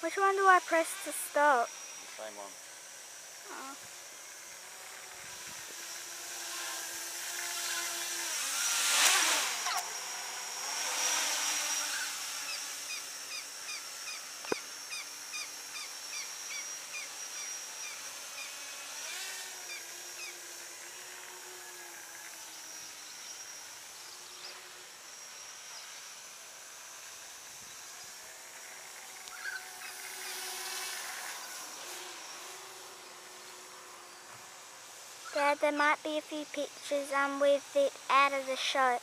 Which one do I press to stop? The same one. Oh. Dad, there might be a few pictures with it out of the shot.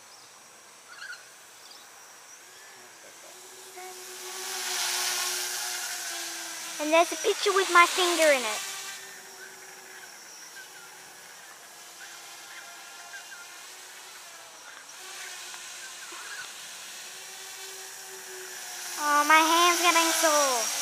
And there's a picture with my finger in it. Oh, my hand's getting sore.